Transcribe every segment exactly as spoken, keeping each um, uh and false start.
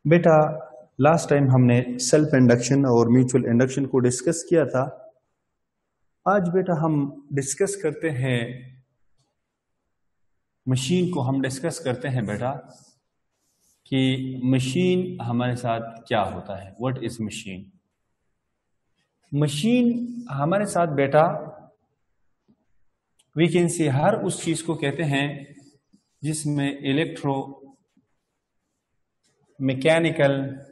बेटा last time हमने self induction और म्यूचुअल इंडक्शन को डिस्कस किया था। आज बेटा हम डिस्कस करते हैं मशीन को हम डिस्कस करते हैं बेटा कि मशीन हमारे साथ क्या होता है। What is machine? मशीन हमारे साथ बेटा वी कैन सी हर उस चीज को कहते हैं जिसमें इलेक्ट्रो मैकेनिकल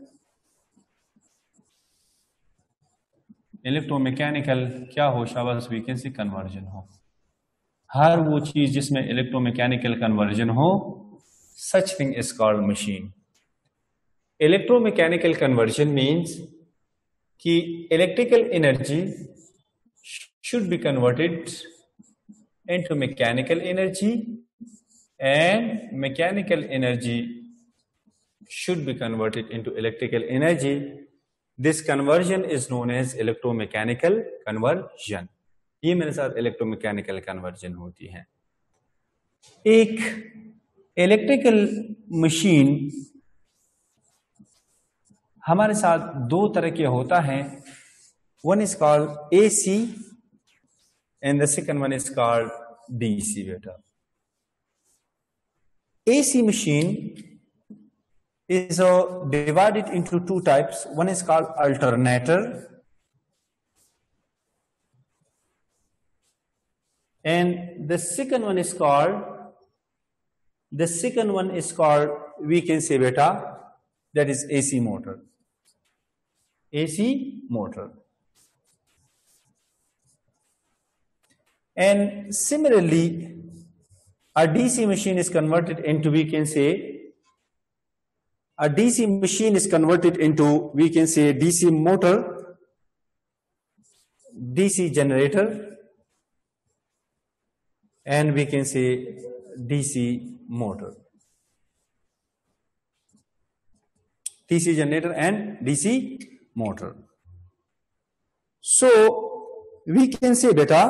इलेक्ट्रोमैकेनिकल क्या हो शाबाश वी कैन सी कन्वर्जन हो। हर वो चीज जिसमें इलेक्ट्रोमैकेनिकल कन्वर्जन हो, such thing is called machine. Electromechanical conversion means कि electrical energy should be converted into mechanical energy and mechanical energy should be converted into electrical energy. This conversion is known as electromechanical conversion. ये मेरे साथ electromechanical conversion होती है। एक electrical machine हमारे साथ दो तरह के होता है। One is called A C and the second one is called D C beta. A C machine is uh, divided into two types. One is called alternator and the second one is called the second one is called we can say beta, that is A C motor. A C motor. And similarly, a D C machine is converted into, we can say, a D C machine is converted into, we can say, D C motor, D C generator, and we can say D C motor. D C generator and D C motor. So, we can say beta,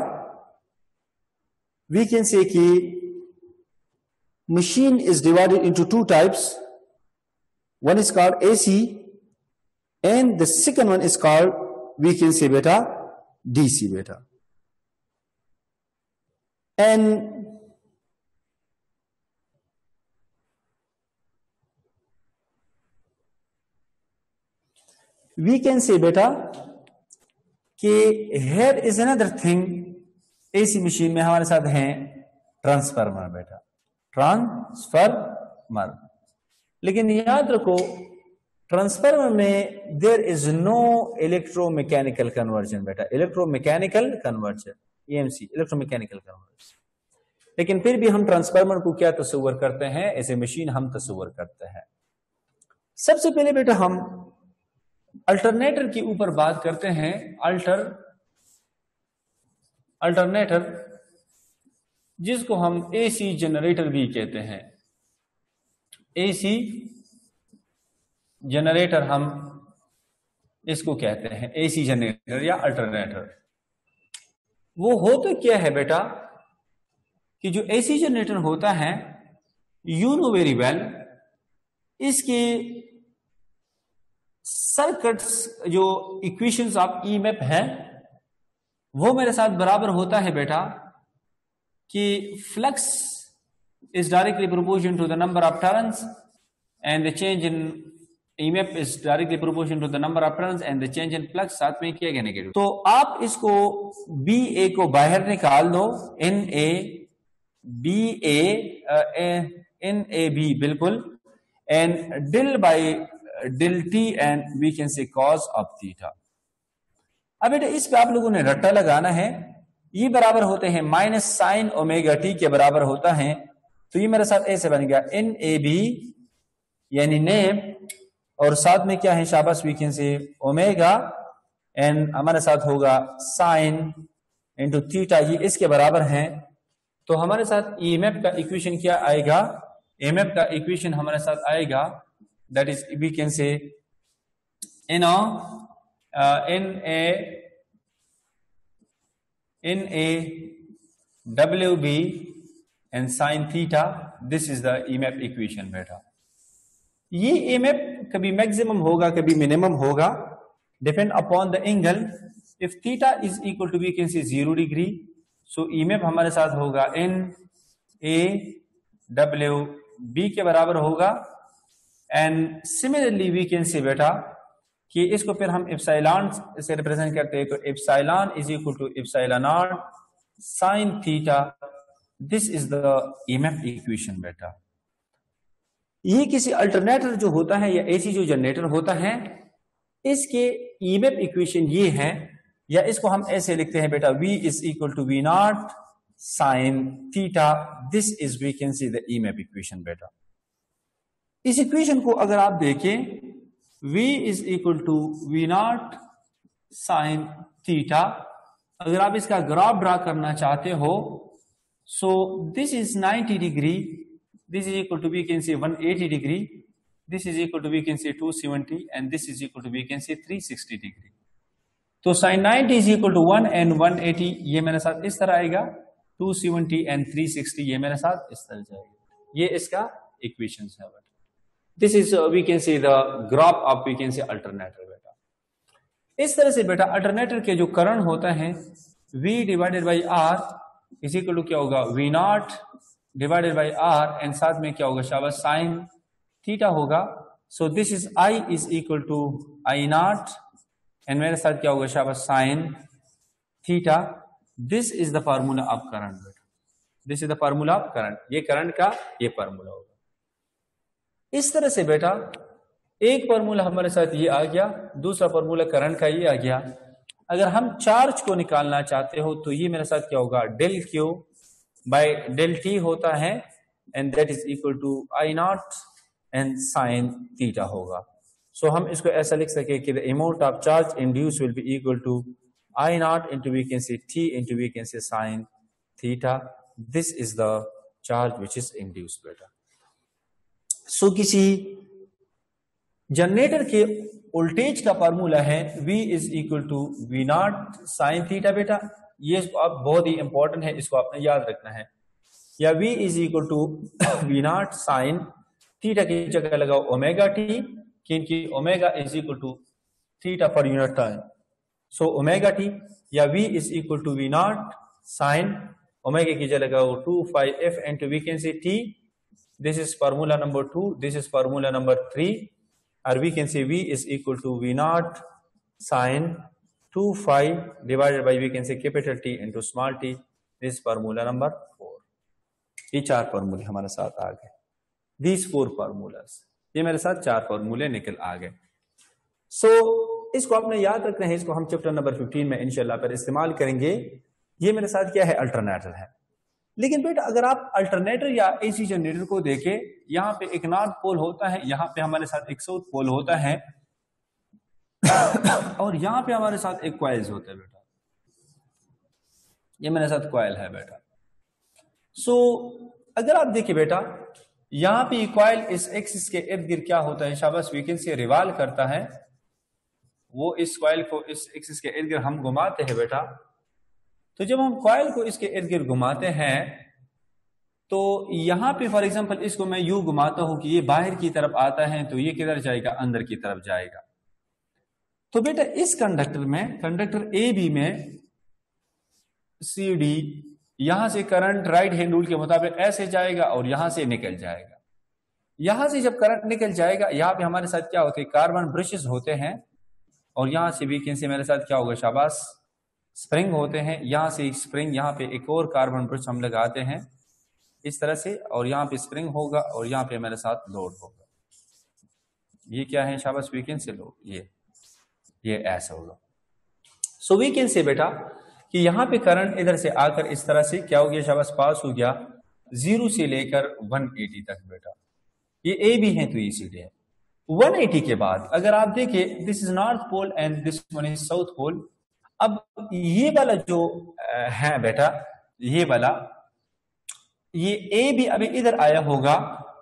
we can say that machine is divided into two types. One is called A C and the second one is called, we can say beta, D C beta. And we can say beta कि here is another thing. AC machine में हमारे साथ हैं transformer बेटा, transformer. लेकिन याद रखो transformer में there is no electromechanical conversion बेटा, electromechanical conversion EMC, electromechanical conversion. लेकिन फिर भी हम ट्रांसफार्मर को क्या तस्वर करते हैं, ऐसे मशीन हम तस्वर करते हैं। सबसे पहले बेटा हम अल्टरनेटर के ऊपर बात करते हैं। अल्टर अल्टरनेटर जिसको हम एसी जनरेटर भी कहते हैं। एसी जनरेटर हम इसको कहते हैं, एसी जनरेटर या अल्टरनेटर। वो होता क्या है बेटा कि जो एसी जनरेटर होता है, यू नो वेरी वेल, इसके सर्किट्स जो इक्वेशंस ऑफ ईएमएफ है वो मेरे साथ बराबर होता है बेटा कि flux is directly proportional to the number of turns and the change in EMF is directly proportional to the number of turns and the change in flux साथ में किया गया नेगेटिव। तो आप इसको बी ए को बाहर निकाल दो, N A B A N A B बिल्कुल, and del by del T and we can say cos of theta. अब बेटा इस पे आप लोगों ने रट्टा लगाना है। ये बराबर होते हैं माइनस साइन ओमेगा टी के बराबर होता है। तो ये मेरे साथ ऐसे बन गया एन ए बी यानी नेम, और साथ में क्या है शाबाश we can say omega, and हमारे साथ होगा साइन इंटू थीटा, ये इसके बराबर है। तो हमारे साथ ईएमएफ का इक्वेशन क्या आएगा, ईएमएफ का इक्वेशन हमारे साथ आएगा that is we can say N Uh, in a in a W B and sin theta, this is the E M F equation बेटा। ये E M F कभी मैक्सिमम होगा कभी मिनिमम होगा, depend upon the angle. If theta is equal to we can see zero degree, so EMF हमारे साथ होगा N A W B के बराबर होगा. And similarly we can see बेटा कि इसको फिर हम एप्सिलॉन से रिप्रेजेंट करते हैं, तो epsilon is equal to epsilon naught sine theta. This is the EMF equation बेटा. ये किसी अल्टरनेटर जो होता है या एसी जो जनरेटर होता है, इसके ईएमएफ इक्वेशन ये है, या इसको हम ऐसे लिखते हैं बेटा, V is equal to V naught sine theta. This is we can see the EMF equation बेटा. इस इक्वेशन को अगर आप देखें, V is equal to V naught sine theta, अगर आप इसका ग्राफ ड्रा करना चाहते हो, so this is ninety degree, this is equal to we can say one eighty degree, this is equal to we can say two seventy, and this is equal to we can say three sixty degree. तो sin ninety is equal to one and one eighty, ये मेरे साथ इस तरह आएगा, two seventy and three sixty ये मेरे साथ इस तरह जाएगा. ये इसका equations है बेटा. This is uh, we can say the graph of we can say alternator बेटा. इस तरह से बेटा alternator के जो करंट होता है V divided by R is equal to क्या होगा, V naught divided by R, and साथ में क्या होगा शाबाश साइन थीटा होगा. So this is I is equal to I naught, and मेरे साथ क्या होगा शाबाश sine theta. This is the formula of current बेटा. This is the formula of current. ये करंट का ये फार्मूला होगा. इस तरह से बेटा एक फार्मूला हमारे साथ ये आ गया, दूसरा फार्मूला करंट का ये आ गया. अगर हम चार्ज को निकालना चाहते हो तो ये मेरे साथ क्या होगा, del Q by del T होता है, and that is equal to I naught and sine theta होगा. सो हम इसको ऐसा लिख सके कि the amount of charge induce will be equal to I naught into we can say T into we can say sine theta. This is the charge which is induce बेटा. So किसी जनरेटर के voltage का formula है V is equal to V naught sine theta बेटा. ये आप बहुत ही important है, इसको आपने याद रखना है. या V is equal to V naught sine theta की जगह लगाओ ओमेगा टी, क्योंकि omega is equal to theta per unit time. So omega T या V is equal to V naught sine omega की जगह लगाओ two pi F into we can say T. This is formula number two. This is formula number three. और we can say V is equal to V naught sine two five divided by we can say capital T into small t. This formula number four. ये चार फॉर्मूले हमारे साथ आ गए. These four formulas, ये मेरे साथ चार फॉर्मूले निकल आ गए. सो so, इसको आपने याद रखना है. इसको हम चैप्टर नंबर फिफ्टीन में इंशाल्लाह पर इस्तेमाल करेंगे. ये मेरे साथ क्या है, अल्टरनेटर है. लेकिन बेटा अगर आप अल्टरनेटर या एसी जनरेटर को देखें, यहाँ पे एक नॉर्थ पोल होता है, यहाँ पे हमारे साथ एक साउथ पोल होता है, और यहां पे हमारे साथ एक कॉइल्स होते हैं बेटा. ये मेरे साथ कॉइल है बेटा. सो so, अगर आप देखिए बेटा, यहां पे कॉइल इस एक्सिस के इर्द गिर्द क्या होता है शाबाश वी कैन से रिवॉल्व करता है. वो इस कॉइल को इस एक्सिस के इर्द गिर्द हम घुमाते हैं बेटा. तो जब हम कॉइल को इसके इर्द गिर्द घुमाते हैं, तो यहां पे फॉर एग्जांपल इसको मैं यूं घुमाता हूं कि ये बाहर की तरफ आता है, तो ये किधर जाएगा, अंदर की तरफ जाएगा. तो बेटा इस कंडक्टर में, कंडक्टर ए बी में सी डी, यहां से करंट राइट हैंड रूल के मुताबिक ऐसे जाएगा और यहां से निकल जाएगा. यहां से जब करंट निकल जाएगा, यहां पे हमारे साथ क्या होते हैं, कार्बन ब्रशेस होते हैं, और यहां से भी कैसे मेरे साथ क्या होगा शाबाश स्प्रिंग होते हैं. यहां से स्प्रिंग, यहां पे एक और कार्बन ब्रश हम लगाते हैं इस तरह से, और यहां पे स्प्रिंग होगा और यहां पे मेरे साथ लोड होगा. ये क्या है शाबाश वी कैन से लोड, ये ये ऐसा होगा. सो वी कैन से बेटा कि यहां पे करंट इधर से आकर इस तरह से क्या हो गया शाबाश पास हो गया जीरो से लेकर वन एटी तक बेटा. ये ए भी है तो ये सी डी है. वन एटी के बाद अगर आप देखें, this is north pole and this one is south pole. अब ये वाला जो है बेटा, ये वाला, ये ए भी अभी इधर आया होगा.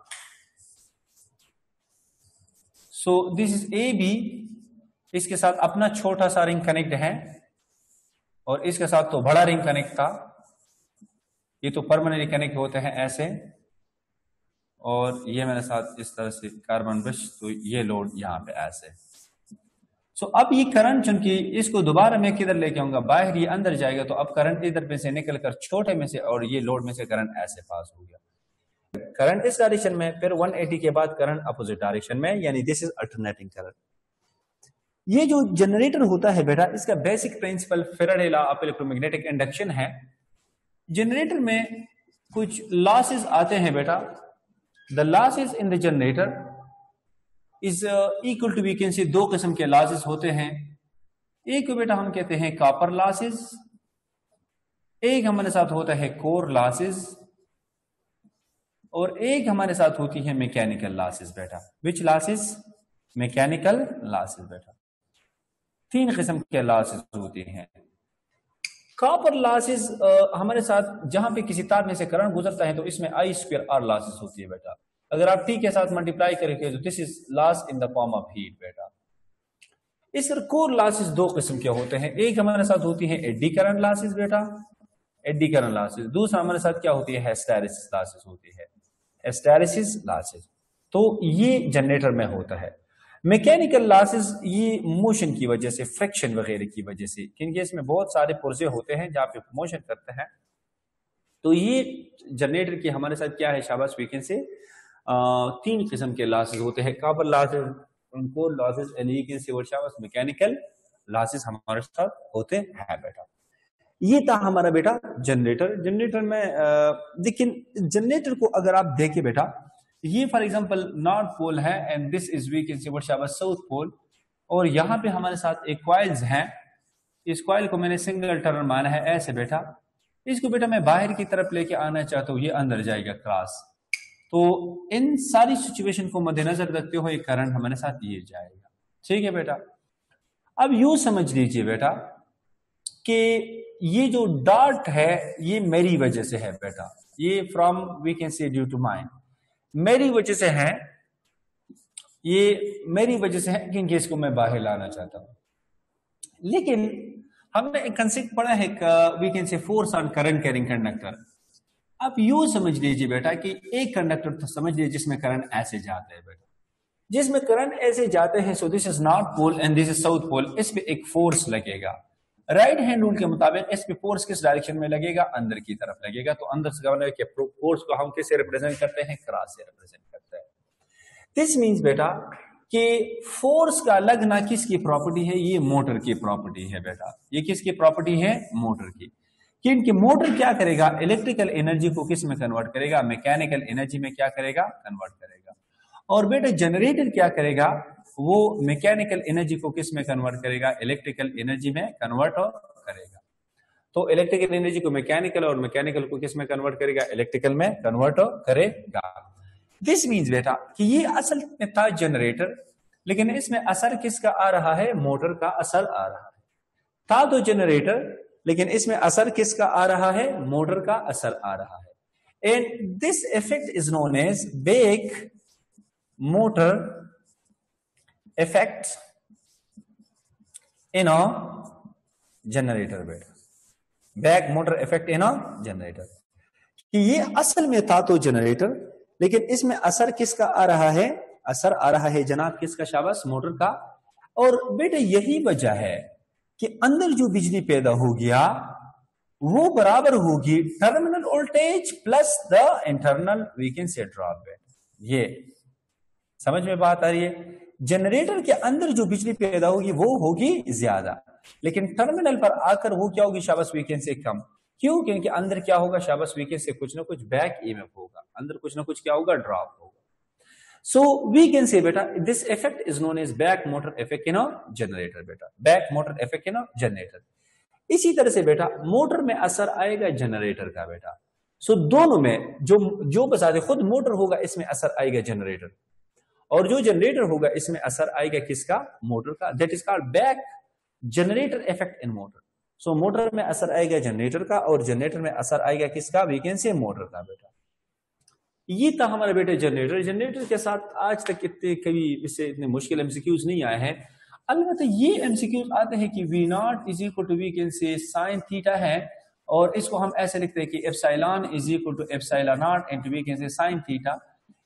So this is A B, इसके साथ अपना छोटा सा रिंग कनेक्ट है, और इसके साथ तो बड़ा रिंग कनेक्ट था. ये तो परमानेंटली कनेक्ट होते हैं ऐसे, और ये मेरे साथ इस तरह से कार्बन ब्रश, तो ये लोड यहाँ पे ऐसे। सो so, अब ये करंट चूंकि इसको दोबारा मैं किधर लेके आऊंगा, बाहर ये अंदर जाएगा, तो अब करंट इधर पे से निकल कर छोटे में से और ये लोड में से करंट ऐसे पास हो गया। करंट इस डायरेक्शन में, फिर एक सौ अस्सी के बाद करंट अपोजिट डायरेक्शन में, यानी दिस इज अल्टरनेटिंग करंट। ये जो जनरेटर होता है बेटा, इसका basic principle Faraday law of electromagnetic induction है। जनरेटर में कुछ लॉसेस आते हैं बेटा। The losses in the generator is equal to, we can say दो किस्म के लॉसेस होते हैं। एक को बेटा हम कहते हैं कॉपर लॉसेस, एक हमारे साथ होता है कोर लॉसेस, और एक हमारे साथ होती है मैकेनिकल लॉसेस बेटा। विच लॉसेस? मैकेनिकल लॉसेस बेटा। तीन किस्म के लॉसेस होते हैं। कॉपर लॉसेस हमारे साथ जहां पे किसी तार में से करंट गुजरता है तो इसमें आई स्क्वायर आर लॉसेस होती है बेटा। अगर आप टी के साथ मल्टीप्लाई करेंगे तो this is loss in the form of heat बेटा। इस तरह कोर लॉसेस दो किस्म के होते हैं। एक हमारे साथ होती है एडी करंट लॉसेस बेटा, एडी करंट लॉसेस। दूसरा हमारे साथ क्या होती है? हिस्टैरिसीस लॉसेस होती है, हिस्टैरिसीस लॉसेस। तो ये जनरेटर में होता है। मैकेनिकल लॉसेस ये मोशन की वजह से, फ्रिक्शन वगैरह की वजह से, क्योंकि इसमें बहुत सारे पुर्जे होते हैं जहां पे मोशन करते हैं। तो ये जनरेटर की हमारे साथ क्या है शाबाश, वी कैन से तीन किस्म के लॉसेस होते हैं। Copper losses, core losses, and ये कैन से और शाबाश मैकेनिकल लॉसेस हमारे साथ होते हैं बेटा। ये था हमारा बेटा जनरेटर। जनरेटर में लेकिन जनरेटर को अगर आप देखें बेटा, ये फॉर एग्जांपल नॉर्थ पोल है and this is we can say what शाबाश साउथ पोल, और यहाँ पे हमारे साथ एक कॉइल्स हैं। इस कॉइल को मैंने सिंगल टर्न माना है ऐसे बेटा। इसको बेटा मैं बाहर की तरफ लेके आना चाहता हूँ, ये अंदर जाएगा क्रॉस। तो इन सारी सिचुएशन को मद्देनजर रखते हुए करंट हमारे साथ ये जाएगा। ठीक है बेटा। अब यूं समझ लीजिए बेटा कि ये जो डॉट है ये मेरी वजह से है बेटा। ये from we can say due to mind, मेरी वजह से है, ये मेरी वजह से है क्योंकि इसको मैं बाहर लाना चाहता हूं। लेकिन हमने एक कंसेप्ट पढ़ा है, we can say force on current carrying conductor. आप यूं समझ लीजिए बेटा कि एक कंडक्टर तो समझ लीजिए जिसमें करंट ऐसे जाते हैं बेटा, जिसमें करंट ऐसे जाते हैं। So this is north pole and this is south pole. इस पे एक फोर्स लगेगा। राइट हैंड रूल के मुताबिक इस पे फोर्स किस डायरेक्शन में लगेगा? अंदर की तरफ लगेगा। तो अंदर से गवर्नर के फोर्स को हम किससे रिप्रेजेंट करते हैं? क्रॉस से रिप्रेजेंट करते हैं। दिस मींस बेटा कि फोर्स का लगना किसकी प्रॉपर्टी है? ये मोटर की प्रॉपर्टी है बेटा। ये किसकी प्रॉपर्टी है? मोटर की। क्योंकि मोटर क्या करेगा? इलेक्ट्रिकल एनर्जी को किस में कन्वर्ट करेगा? मैकेनिकल एनर्जी में क्या करेगा? कन्वर्ट करेगा। और बेटा जनरेटर क्या करेगा? वो मैकेनिकल एनर्जी को किस में कन्वर्ट करेगा? इलेक्ट्रिकल एनर्जी में कन्वर्ट करेगा। तो इलेक्ट्रिकल एनर्जी को मैकेनिकल और मैकेनिकल को किस में कन्वर्ट करेगा? इलेक्ट्रिकल में कन्वर्ट करेगा। दिस मींस बेटा कि ये असल में था जनरेटर, लेकिन इसमें असर किसका आ रहा है? मोटर का असर आ रहा है। था तो जनरेटर, लेकिन इसमें असर किसका आ रहा है? मोटर का असर आ रहा है। And this effect is known as back motor effect in a generator बेटा। Back motor effect in a generator कि ये असल में था तो जनरेटर, लेकिन इसमें असर किसका आ रहा है? असर आ रहा है जनाब किसका? शाबाश, मोटर का। और बेटा यही वजह है कि अंदर जो बिजली पैदा हो गया वो बराबर होगी terminal voltage plus the internal we can say drop. ये समझ में बात आ रही है? जनरेटर के अंदर जो बिजली पैदा होगी वो होगी ज्यादा, लेकिन टर्मिनल पर आकर वो क्या होगी? शाबाश वी कैन से कम। क्यों? क्योंकि अंदर क्या होगा? शाबाश वी कैन से कुछ ना कुछ बैक ईएमएफ होगा, अंदर कुछ ना कुछ क्या होगा? ड्रॉप होगा। सो वी कैन से बेटा this effect is known as back motor effect in a generator बेटा। Back motor effect in a generator. इसी तरह से बेटा मोटर में असर आएगा जनरेटर का बेटा। सो दोनों में जो जो बता दे, खुद मोटर होगा इसमें असर आएगा जनरेटर, और जो जनरेटर होगा इसमें असर आएगा किसका? मोटर का। That is called back generator effect in motor. So motor में असर आएगा जनरेटर का, और जनरेटर में असर आएगा किसका? वी कैन से मोटर का बेटा। ये था हमारा बेटा जनरेटर। जनरेटर के साथ आज तक इतने कभी इससे इतने मुश्किल एमसीक्यूज नहीं आए हैं। अलबत्ता ये एमसीक्यूज आते हैं कि V naught is equal to we can say sine theta है, और इसको हम ऐसे लिखते हैं कि epsilon is equal to epsilon naught into we can say sine theta.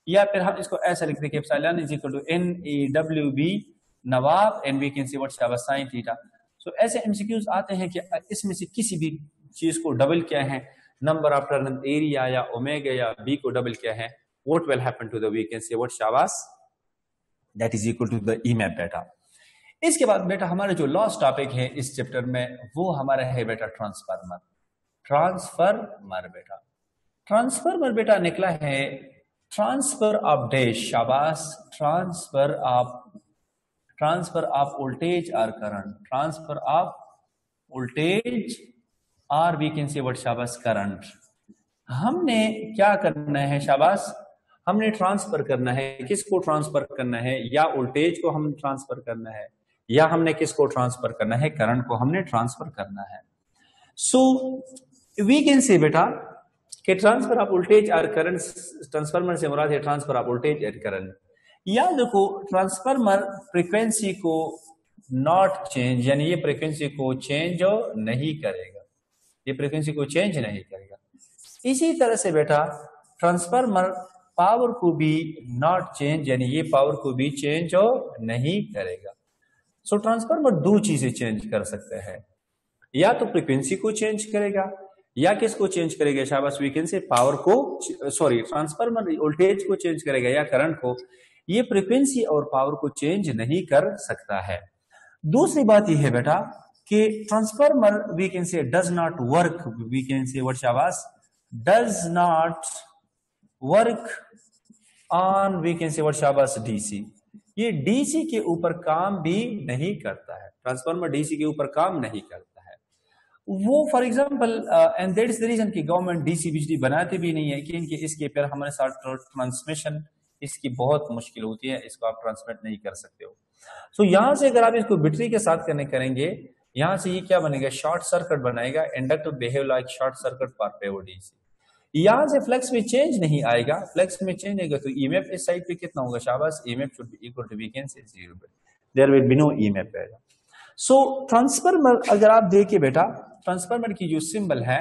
या फिर हम इसको ऐसा लिखते हैं कि epsilon is equal to N A W B नवाब and we can see what शाबाश साइन थीटा। सो ऐसे एमसीक्यूज आते हैं कि इसमें से किसी भी चीज को डबल क्या है, नंबर ऑफ टर्न एरिया या ओमेगा या बी को डबल क्या है, what will happen to the we can say what शाबाश that is equal to the EMF बेटा। इसके बाद बेटा हमारा जो लास्ट टॉपिक है इस चैप्टर में वो हमारा है बेटा ट्रांसफार्मर। ट्रांसफार्मर बेटा, ट्रांसफार्मर बेटा निकला है ट्रांसफर ऑफ डैश शाबाश, transfer of transfer of voltage और करंट, ट्रांसफर ऑफ वोल्टेज और वी कैन से व्हाट शाबाश करंट। हमने क्या करना है शाबाश, हमने ट्रांसफर करना है, किसको ट्रांसफर करना है, या वोल्टेज को हम ट्रांसफर करना है या हमने किसको ट्रांसफर करना है, करंट को हमने ट्रांसफर करना है। सो वी कैन से बेटा कि ट्रांसफर ऑफ वोल्टेज और करंट, ट्रांसफार्मर से मुराद है transfer of voltage and current. या देखो ट्रांसफार्मर फ्रीक्वेंसी को नॉट चेंज, यानी ये फ्रीक्वेंसी को चेंज नहीं करेगा, ये फ्रीक्वेंसी को चेंज नहीं करेगा। इसी तरह से बेटा ट्रांसफार्मर पावर को भी नॉट चेंज, यानी ये पावर को भी चेंज नहीं करेगा। सो ट्रांसफार्मर दो चीजें चेंज कर सकते हैं, या तो फ्रीक्वेंसी को चेंज करेगा या किसको चेंज करेगा शाबाश, वी कैन से पावर को, सॉरी ट्रांसफार्मर वोल्टेज को चेंज करेगा या करंट को, ये फ्रीक्वेंसी और पावर को चेंज नहीं कर सकता है। दूसरी बात यह है बेटा कि transformer we can say does not work, we can say what शाबाश does not work on we can say what शाबाश डीसी, ये डीसी के ऊपर काम भी नहीं करता है, ट्रांसफार्मर डीसी के ऊपर काम नहीं करता है वो। For example and that is the reason कि गवर्नमेंट डीसी बिजली बनाते भी नहीं है कि इनके इसके पर हमारे साथ ट्रांसमिशन इसकी बहुत मुश्किल होती है, इसको आप ट्रांसमिट नहीं कर सकते हो। सो so, यहां से अगर आप इसको बैटरी के साथ कनेक्ट करेंगे, यहां से ये क्या बनेगा, शॉर्ट सर्किट बनाएगा, inductor behave like short circuit for pure DC. यहां से फ्लक्स में चेंज नहीं आएगा, फ्लक्स में चेंज आएगा तो ईएमएफ इस साइड पे कितना होगा शाबाश, EMF should be equal to we can say zero, there will be no EMF रहेगा। सो ट्रांसफार्मर अगर आप देखिए बेटा, ट्रांसफार्मर की जो सिंबल है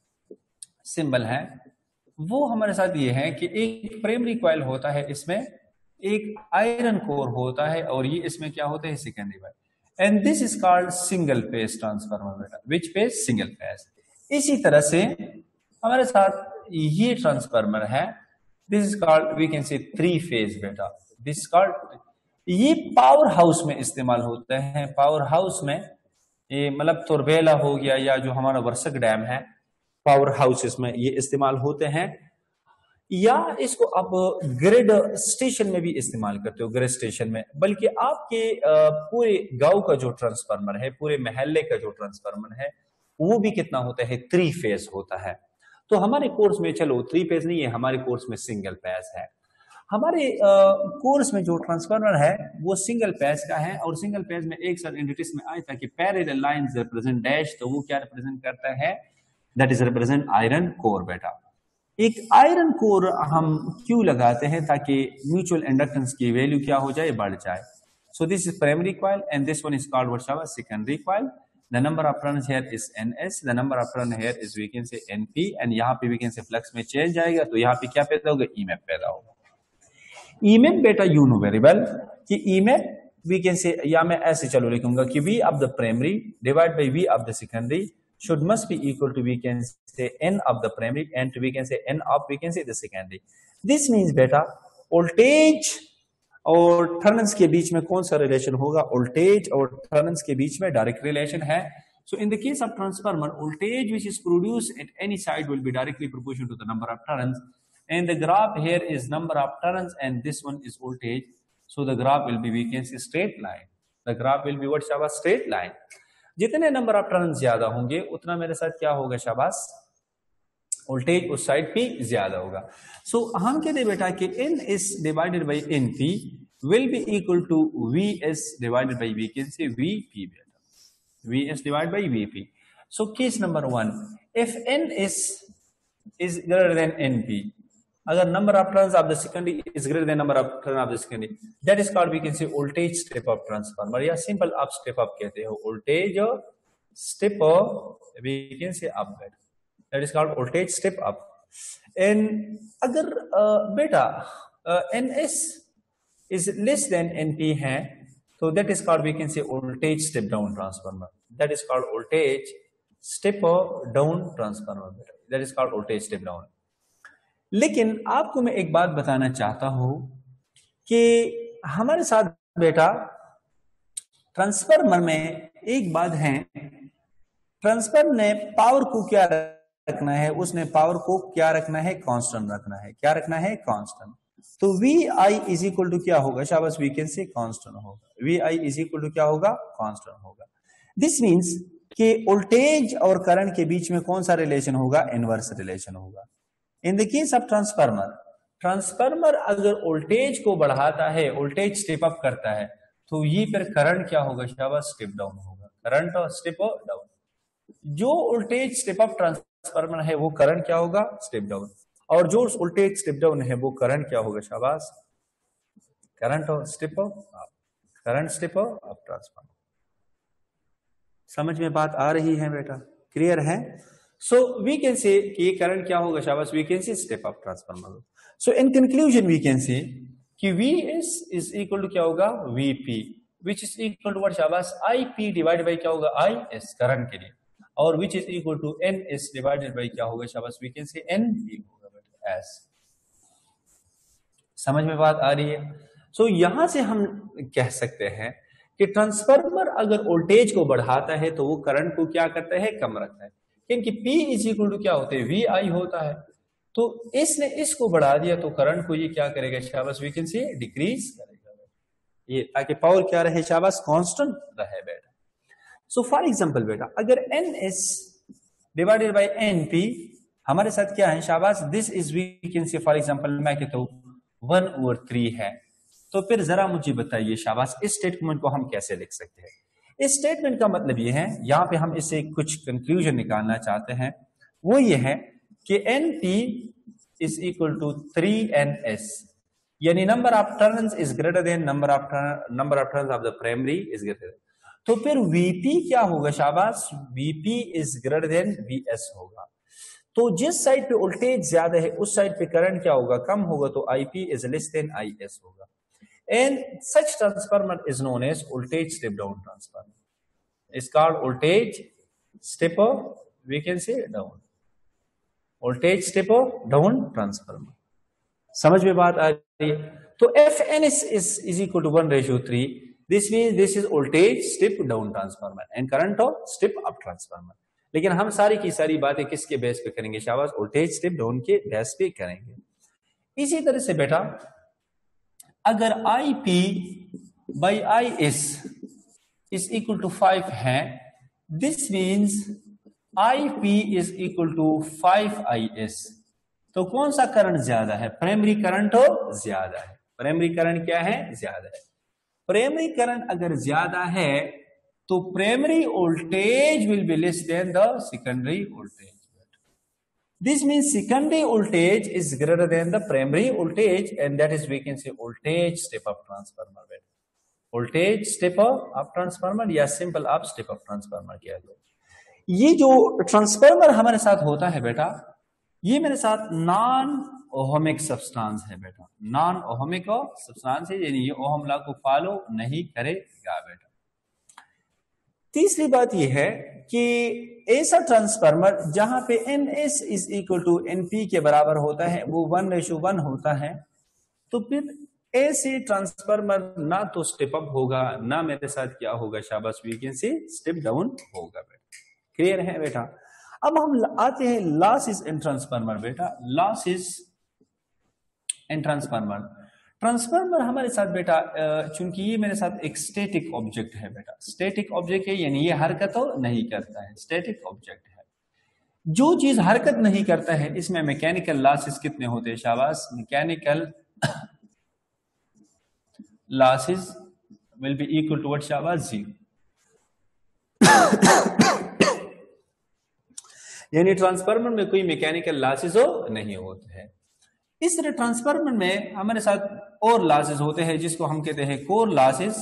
सिंबल है वो हमारे साथ ये है कि एक प्राइमरी कॉइल होता है, इसमें एक आयरन कोर होता है और ये इसमें क्या होता है secondary coil, and this is called single phase transformer बेटा, विच फेज सिंगल फेज। इसी तरह से हमारे साथ ये ट्रांसफार्मर है, this is called we can say three phase बेटा, दिस कॉल्ड, ये पावर हाउस में इस्तेमाल होते हैं, पावर हाउस में ये मतलब तुरबेला हो गया या जो हमारा वर्षक डैम है, पावर हाउसेस में ये इस्तेमाल होते हैं, या इसको आप ग्रिड स्टेशन में भी इस्तेमाल करते हो, ग्रिड स्टेशन में। बल्कि आपके पूरे गांव का जो ट्रांसफार्मर है, पूरे मोहल्ले का जो ट्रांसफार्मर है वो भी कितना होता है, थ्री फेज होता है। तो हमारे कोर्स में चलो थ्री फेज नहीं है, हमारे कोर्स में सिंगल फेज है। हमारे कोर्स में जो ट्रांसफार्मर है वो सिंगल फेज का है, और सिंगल फेज में एक साथ इंडिटिस में आया था कि पैरेलल लाइंस रिप्रेजेंट डैश, तो वो क्या रिप्रेजेंट करता है, that is represent iron core बेटा। एक आयरन कोर हम क्यों लगाते हैं, ताकि म्यूचुअल इंडक्टेंस की वैल्यू क्या हो जाए, बढ़ जाए। So this is primary coil and this one is called what शाबाश secondary coil. The number of turns here is N S, the number of turn here is we can say N P, and यहाँ पे we can say flux में change आएगा तो यहाँ पे क्या पैदा होगा, E M F पैदा होगा। E M F बेटा you know very well कि E M F we can say, या मैं ऐसे चलो लिखूंगा कि V of the primary divided by V of the secondary should must be equal to we can say N of the primary and we can say N of we can say the secondary. This means बेटा voltage और turns के बीच में कौन सा relation होगा, voltage और turns के बीच में डायरेक्ट रिलेशन है। So in the case of transformer, voltage which is produced at any side will be directly proportional to the number of turns, and the graph here is number of turns and this one is voltage. So the graph will be we can say straight line, the graph will be what शाबाश straight line. जितने number of turns ज्यादा होंगे उतना मेरे साथ क्या होगा शाबाश, वोल्टेज उस साइड पे ज्यादा होगा। सो so, हम कहते हैं बेटा कि N is divided by N P will be equal to V S divided by we can say V P बेटा, V S divided by V P. So case number one, if N is is greater than N P, अगर number of turns of the secondary is greater than number of turns of the secondary, that is called we can say voltage step up transformer, या simple up step up कहते हो, voltage step up we can say up बेटा, that is called voltage step up. And अगर uh, बेटा N S is less than N P है, तो that is called we can say voltage step down transformer, that is called voltage step down transformer, that is called voltage step down. लेकिन आपको मैं एक बात बताना चाहता हूं कि हमारे साथ बेटा ट्रांसफार्मर में एक बात है, ट्रांसफार्मर ने पावर को क्या रखना है, उसने पावर को क्या रखना है, कांस्टेंट रखना है। क्या रखना है? कांस्टेंट। तो V I is equal to क्या होगा? शाबाश, वी कैन से कांस्टेंट होगा। V I is equal to क्या होगा? कांस्टेंट होगा। दिस मींस कि वोल्टेज और करंट के बीच में कौन सा रिलेशन होगा? इनवर्स रिलेशन होगा। In the case of transformer, transformer अगर वोल्टेज को बढ़ाता है, वोल्टेज स्टेप अप करता है, तो ये फिर करंट क्या होगा? शाबाश, स्टेप डाउन होगा। करंट और स्टेप डाउन। जो वोल्टेज स्टेप अप ट्रांसफार्मर है वो करंट क्या होगा? Step down. और जो वोल्टेज स्टेप डाउन है वो करंट क्या होगा? शाबाश, करंट और step up, current step up transformer. समझ में बात आ रही है बेटा? क्लियर है? सो वी कैन से कि करंट क्या होगा? शाबाश, we can say step up transformer. So in conclusion we can say कि V S is equal to क्या होगा? VP, which is equal to what? शाबाश, आई पी डिवाइड बाई क्या होगा? आई एस, करंट के लिए, और which is equal to N S divided by क्या होगा? शाबाश, we can say N P होगा बेटा, एस। समझ में बात आ रही है? सो so, यहां से हम कह सकते हैं कि ट्रांसफार्मर अगर वोल्टेज को बढ़ाता है तो वो करंट को क्या करता है? कम रखता है, क्योंकि P इज इक्वल टू क्या होते हैं? वी आई होता है। तो इसने इसको बढ़ा दिया तो करंट को ये क्या करेगा? शाबाश, वी कैन से डिक्रीज करेगा ये, ताकि पावर क्या रहे? शाबाश, कांस्टेंट रहे बेटा। सो फॉर एग्जांपल बेटा, अगर N S divided by N P हमारे साथ क्या है? शाबाश, this is we can say for example मैं कहता हूं वन ओवर थ्री है, तो फिर जरा मुझे बताइए शाबाश, इस स्टेटमेंट को हम कैसे लिख सकते हैं? इस स्टेटमेंट का मतलब ये है, यहां पे हम इससे कुछ कंक्लूजन निकालना चाहते हैं, वो ये है कि N P is equal to three N S, यानी number of turns is greater than number of number of turns of the primary is greater than. तो फिर वीपी क्या होगा? शाबाश, VP is greater than VS होगा। तो जिस side पे वोल्टेज ज्यादा है उस साइड पे करंट क्या होगा? कम होगा। तो IP is less than IS होगा। And such transformer is known as voltage step down transformer. It's called voltage step we can say down. Voltage step down transformer. समझ में बात आ रही है? तो F N S is is equal to one ratio three. This means this is voltage step down transformer and current of step up transformer. लेकिन हम सारी की सारी बातें किसके बेस पे करेंगे? शाबाश, वोल्टेज स्टेप डाउन के बेस पे करेंगे। इसी तरह से बेटा अगर I P by I S is equal to five है, this means I P is equal to five I S, तो कौन सा करंट ज्यादा है? प्राइमरी करंट हो ज्यादा है। प्राइमरी करंट क्या है? ज्यादा है। प्राइमरी करंट अगर ज्यादा है तो primary voltage will be less than the secondary voltage. This means secondary voltage is greater than the primary voltage, and that is we can say voltage step up transformer. Voltage step up transformer या simple up step up transformer किया गया। ये जो transformer हमारे साथ होता है बेटा, ये मेरे साथ नॉन ओहमिक सब्सटेंस है बेटा, नॉन ओहमिक सब्सटेंस है, यानी ये ओहम लॉ को फॉलो नहीं करेगा बेटा। तीसरी बात यह है कि ऐसा ट्रांसफार्मर जहां पे N S is equal to N P के बराबर होता है, वो वन रेशो वन होता है, तो फिर ऐसे ट्रांसफार्मर ना तो स्टेप अप होगा ना मेरे साथ क्या होगा? शाबाश, we can say step down होगा बेटा। क्लियर है बेटा? अब हम आते हैं लॉसेस इन ट्रांसफार्मर बेटा। लॉसेस इन ट्रांसफार्मर, ट्रांसफार्मर हमारे साथ बेटा चूंकि ये मेरे साथ एक स्टैटिक ऑब्जेक्ट है बेटा, स्टैटिक ऑब्जेक्ट है यानी ये हरकत तो नहीं करता है, स्टैटिक ऑब्जेक्ट है। जो चीज हरकत नहीं करता है इसमें मैकेनिकल लॉसेस कितने होते हैं? शाबाश, mechanical losses will be equal to what? शाबाश, जीरो। यानी ट्रांसफार्मर में कोई मैकेनिकल लॉसेस हो नहीं होते हैं। इस तरह ट्रांसफार्मर में हमारे साथ और लॉसेस होते हैं जिसको हम कहते हैं कोर लॉसेस,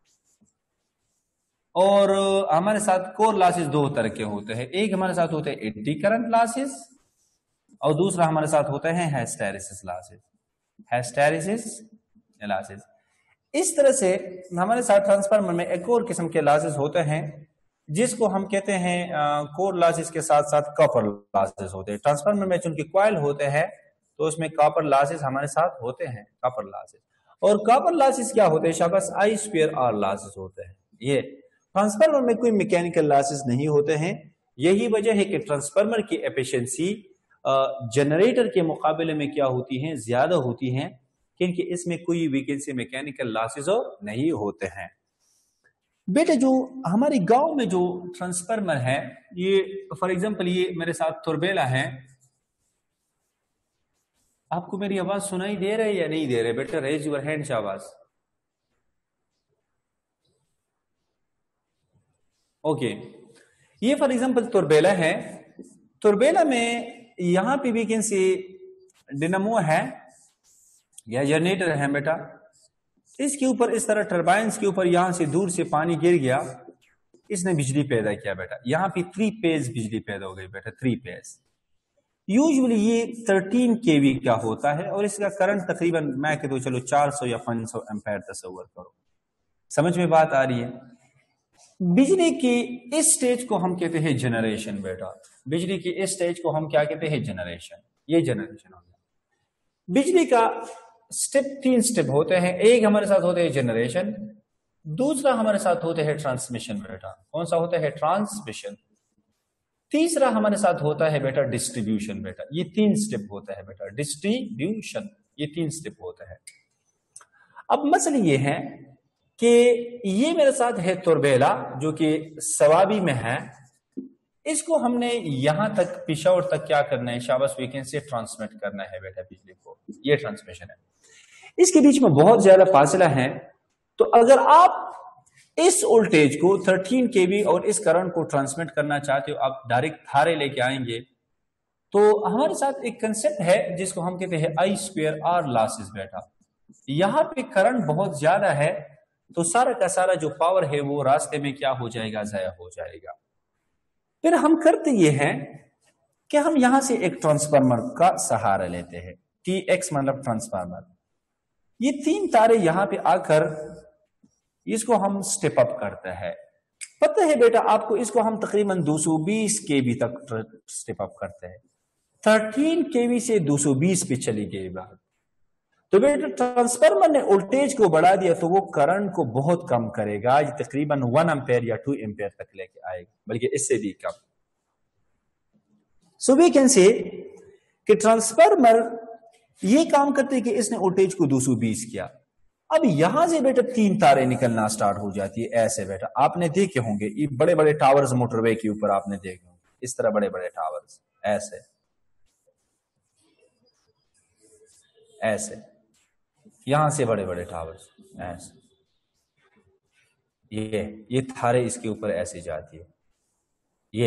और हमारे साथ कोर लॉसेस दो तरह के होते हैं। एक हमारे साथ होते हैं एडी करंट लॉसेस और दूसरा हमारे साथ होता है हिस्टैरिसीस लॉसेस। Hysteresis losses. इस तरह से हमारे साथ ट्रांसफार्मर में एक और किस्म के लॉसेस होते हैं जिसको हम कहते हैं कोर लॉसेस के साथ साथ कॉपर लॉसेस होते हैं। ट्रांसफार्मर में चूंकि कॉइल होते हैं तो उसमें कॉपर लॉसेस हमारे साथ होते हैं, कॉपर लॉसेस। और कॉपर लॉसेस क्या होते हैं शाबाश? आई स्क्वायर आर लॉसेस होते हैं। ये ट्रांसफार्मर में कोई मैकेनिकल लॉसेस नहीं होते हैं। यही वजह है कि ट्रांसफार्मर की एफिशिएंसी जनरेटर के मुकाबले में क्या होती है? ज्यादा होती है, क्योंकि इसमें कोई वैकेंसी मैकेनिकल लॉसेस नहीं होते हैं। बेटे जो हमारे गांव में जो ट्रांसफार्मर है, ये फॉर एग्जांपल ये मेरे साथ तुरबेला है। आपको मेरी आवाज सुनाई दे रही है या नहीं दे रही? बेटा रेज योर हैंड शाबाश। ओके, ये फॉर एग्जांपल तुरबेला है। तुरबेला में यहां पे वैकेंसी डिनामो है या जनरेटर है बेटा। इसके ऊपर इस तरह टर्बाइंस के ऊपर यहां से दूर से पानी गिर गया, इसने बिजली पैदा किया बेटा। यहां पे थ्री पेज बिजली पैदा हो गई बेटा, थ्री पेज। यूजुअली ये थर्टीन केवी का होता है और इसका करंट तकरीबन मैं कह दूं चलो चार सौ या पाँच सौ एम्पायर तस्वर करो। समझ में बात आ रही है? बिजली की इस स्टेज को हम कहते हैं जनरेशन बेटा। बिजली की इस स्टेज को हम क्या कहते हैं? जनरेशन। ये जनरेशन हो गया। बिजली का स्टेप तीन स्टेप होते हैं। एक हमारे साथ होते हैं जनरेशन, दूसरा हमारे साथ होते हैं ट्रांसमिशन बेटा। कौन सा होता है? ट्रांसमिशन। तीसरा हमारे साथ होता है बेटा डिस्ट्रीब्यूशन बेटा। ये तीन स्टेप होता है बेटा, डिस्ट्रीब्यूशन। ये तीन स्टेप होता है। अब मसला ये है कि ये मेरे साथ है तुरबेला जो कि सवाबी में है। इसको हमने यहां तक पिशावर तक क्या करना है शाबाश? वैकेंसी ट्रांसमिट करना है बेटा बिजली को। ये ट्रांसमिशन है। इसके बीच में बहुत ज्यादा फासला है। तो अगर आप इस वोल्टेज को थर्टीन केवी और इस करंट को ट्रांसमिट करना चाहते हो, आप डायरेक्ट धारे लेके आएंगे, तो हमारे साथ एक कंसेप्ट है जिसको हम कहते हैं आई स्क्वायर आर लॉसेस बेटा। यहां पे करंट बहुत ज्यादा है तो सारा का सारा जो पावर है वो रास्ते में क्या हो जाएगा? जाया हो जाएगा। फिर हम करते ये हैं कि हम यहां से एक ट्रांसफार्मर का सहारा लेते हैं। टी एक्स मतलब ट्रांसफार्मर। ये तीन तारे यहां पे आकर इसको हम स्टेप अप करते हैं। पता है बेटा आपको, इसको हम तकरीबन दो सौ बीस केवी तक स्टेप अप करते हैं। थर्टीन केवी से दो सौ बीस पे चली गई बात। तो बेटा ट्रांसफार्मर ने वोल्टेज को बढ़ा दिया तो वो करंट को बहुत कम करेगा। ये तकरीबन वन एम्पेयर या टू एम्पेयर तक लेके आएगा, बल्कि इससे भी कम। सो वी कैन से कि ट्रांसफार्मर ये काम करते कि इसने वोल्टेज को दो सौ बीस किया। अब यहां से बेटा तीन तारे निकलना स्टार्ट हो जाती है। ऐसे बेटा आपने देखे होंगे ये बड़े बड़े टावर्स मोटरवे के ऊपर आपने देखे होंगे, इस तरह बड़े बड़े टावर्स ऐसे ऐसे यहां से बड़े बड़े टावर्स ऐसे, ये ये थारे इसके ऊपर ऐसे जाती है। ये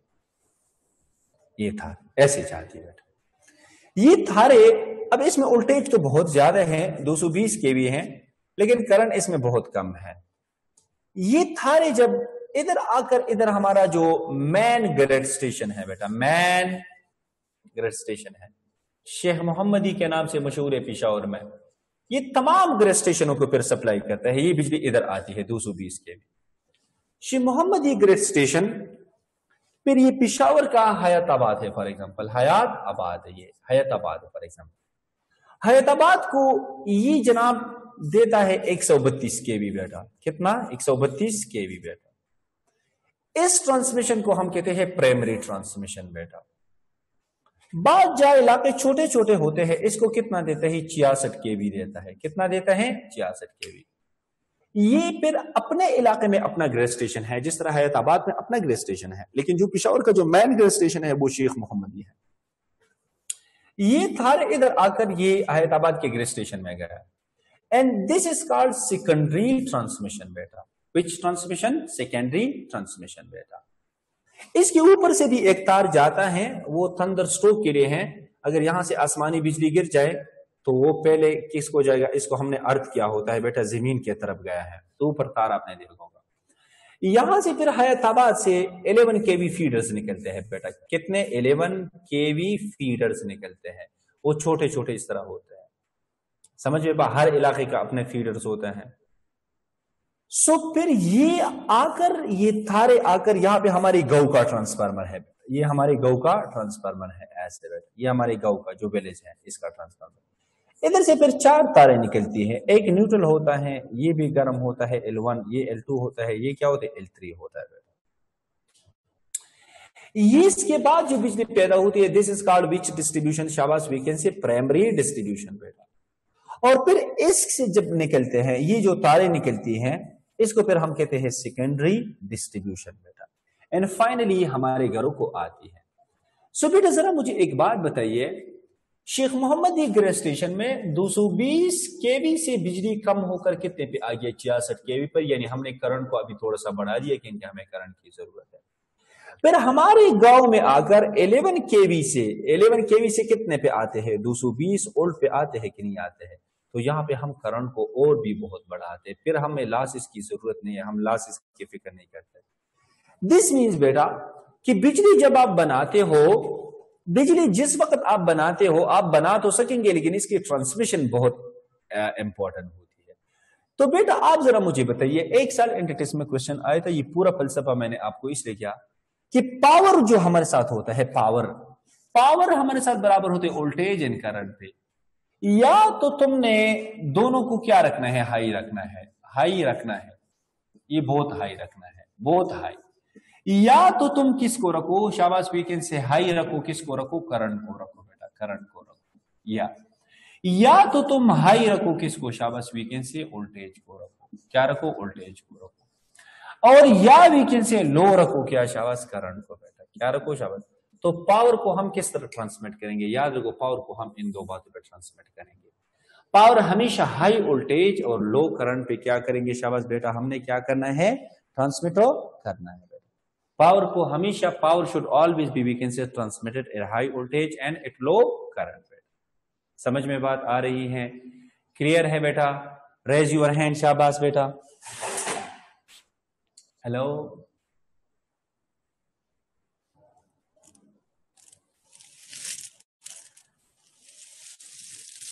ये थार ऐसे जाती है बेटा। ये थारे अब इसमें वोल्टेज तो बहुत ज्यादा है, दो सौ बीस केवी है, लेकिन करंट इसमें बहुत कम है। ये थारे जब इधर आकर इधर हमारा जो मैन ग्रिड स्टेशन है बेटा, मैन ग्रिड स्टेशन है, शेख मोहम्मदी के नाम से मशहूर है पेशावर में। ये तमाम ग्रिड स्टेशनों को फिर सप्लाई करता है। ये बिजली इधर आती है दो सौ बीस KV. Sheikh Mohammadi grid station, फिर ये पेशावर का हयाताबाद है फॉर एग्जांपल, हयात आबाद है, ये हयाताबाद है फॉर एग्जांपल। हयाताबाद को ये जनाब देता है एक सौ बत्तीस केवी बेटा। कितना? एक सौ बत्तीस केवी बेटा। इस ट्रांसमिशन को हम कहते हैं प्राइमरी ट्रांसमिशन बेटा। बाद जहाँ इलाके छोटे छोटे होते हैं इसको कितना देता है? छियासठ केवी देता है। कितना देता है? छियासठ केवी। ये फिर अपने इलाके में अपना ग्रिड स्टेशन है, जिस तरह हयाताबाद में अपना ग्रिड स्टेशन है, लेकिन जो पेशावर का जो मेन ग्रिड स्टेशन है वो शेख मोहम्मदी है। ये थार इधर आकर ये हयाताबाद के ग्रिड स्टेशन में गया, and this is called secondary transmission बेटा। Which transmission? सेकेंडरी ट्रांसमिशन बेटा। इसके ऊपर से भी एक तार जाता है, वो थंडर स्ट्रोक के लिए है। अगर यहां से आसमानी बिजली गिर जाए तो वो पहले किसको जाएगा? इसको हमने अर्थ किया होता है बेटा, जमीन की तरफ गया है, तो ऊपर तार आपने देखा होगा। यहां से फिर हयाताबाद से इलेवन केवी फीडर्स निकलते हैं बेटा। कितने? इलेवन केवी फीडर्स निकलते हैं। वो छोटे छोटे इस तरह होते हैं। समझ में, हर इलाके का अपने फीडर्स होते हैं। सो फिर ये आकर ये थारे आकर यहां पे हमारी गौ का ट्रांसफार्मर है, ये हमारे गौ का ट्रांसफार्मर है ऐसे, ये हमारे गौ का जो विलेज है इसका ट्रांसफार्मर। इधर से फिर चार तारे निकलती है, एक न्यूट्रल होता है, ये भी गर्म होता है एल वन, ये एल टू होता है, ये क्या होता है एल थ्री होता है। ये इसके बाद जो बिजली पैदा होती है, this is called which distribution, शाबाश we can say primary distribution बेटा। और फिर इससे जब निकलते हैं ये जो तारे निकलती हैं, इसको फिर हम कहते हैं सेकेंडरी डिस्ट्रीब्यूशन बेटा। एंड फाइनली हमारे घरों को आती है। सो बेटा जरा मुझे एक बात बताइए, शेख मोहम्मद ग्रे स्टेशन में दो सौ बीस केवी से बिजली कम होकर कितने पे आ गया, छियासठ केवी पर, यानी हमने करंट को अभी थोड़ा सा बढ़ा दिया क्योंकि हमें करंट की जरूरत है। फिर हमारे गांव में आकर ग्यारह केवी से ग्यारह केवी से कितने पे आते हैं, दो सौ बीस वोल्ट पे आते हैं कि नहीं आते हैं। तो यहां पे हम करंट को और भी बहुत बढ़ाते हैं, फिर हमें लॉसेस की जरूरत नहीं है, हम लॉसेस की फिक्र नहीं करते। दिस मीन्स बेटा कि बिजली जब आप बनाते हो, बिजली जिस वक्त आप बनाते हो, आप बना तो सकेंगे लेकिन इसकी ट्रांसमिशन बहुत इंपॉर्टेंट होती है। तो बेटा आप जरा मुझे बताइए, एक साल एंट्री टेस्ट में क्वेश्चन आया था, ये पूरा फलसफा मैंने आपको इसलिए किया कि पावर जो हमारे साथ होता है, पावर पावर हमारे साथ बराबर होते हैं वोल्टेज एंड करंट पे। या तो तुमने दोनों को क्या रखना है, हाई रखना है, हाई रखना है, ये बहुत हाई रखना है, बहुत हाई। या तो तुम किसको रखो, शाबाश वीकेंड से हाई रखो, किसको रखो, करंट को रखो बेटा, करंट को रखो। या या तो तुम हाई रखो किसको, शाबाश वीकेंड से वोल्टेज को रखो, क्या रखो, वोल्टेज को रखो। और या वीकेंड से लो रखो, क्या, शाबाश करंट को बेटा, क्या रखो, शाबाश। तो पावर को हम किस तरह ट्रांसमिट करेंगे, याद रखो पावर को हम इन दो बातों पर ट्रांसमिट करेंगे। पावर हमेशा हाई वोल्टेज और लो करंट पे क्या करेंगे, शाबाश बेटा, हमने क्या करना है, ट्रांसमिट करना है बेटा। पावर को हमेशा, power should always be we can say transmitted at high voltage and at low current बेटा। समझ में बात आ रही है, क्लियर है बेटा? रेज योर हैंड, शाबाश बेटा। हेलो